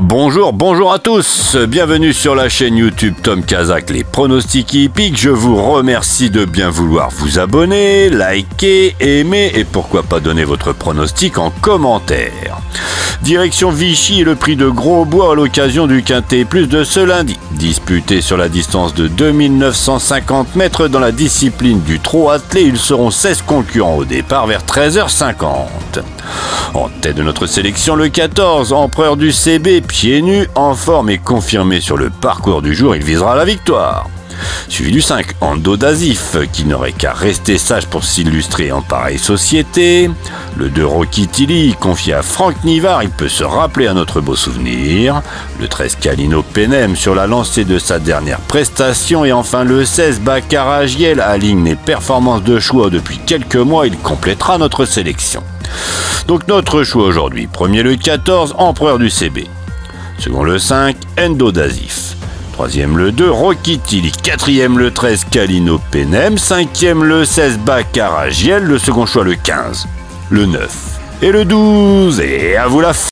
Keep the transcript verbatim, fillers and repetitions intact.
Bonjour, bonjour à tous, bienvenue sur la chaîne YouTube Tom Kazak, les pronostics hippiques. Je vous remercie de bien vouloir vous abonner, liker, aimer et pourquoi pas donner votre pronostic en commentaire. Direction Vichy et le prix de Grosbois à l'occasion du Quintet Plus de ce lundi. Disputé sur la distance de deux mille neuf cent cinquante mètres dans la discipline du trot attelé, ils seront seize concurrents au départ vers treize heures cinquante. En tête de notre sélection, le quatorze, empereur du C B, pieds nus, en forme et confirmé sur le parcours du jour, il visera la victoire. Suivi du cinq, Endo d'Azif, qui n'aurait qu'à rester sage pour s'illustrer en pareille société. Le deux, Rocky Tilly, confié à Franck Nivard, il peut se rappeler à notre beau souvenir. Le treize, Calino Penem, sur la lancée de sa dernière prestation. Et enfin le seize, Bacaragiel, aligne les performances de choix depuis quelques mois, il complétera notre sélection. Donc notre choix aujourd'hui, premier le quatorze, empereur du C B. Second le cinq, Endo d'Azif. Troisième le deux, Rocky Tilly. Quatrième le treize, Calino Penem. Cinquième le seize, Bacaragiel. Le second choix le quinze, le neuf et le douze. Et à vous la f...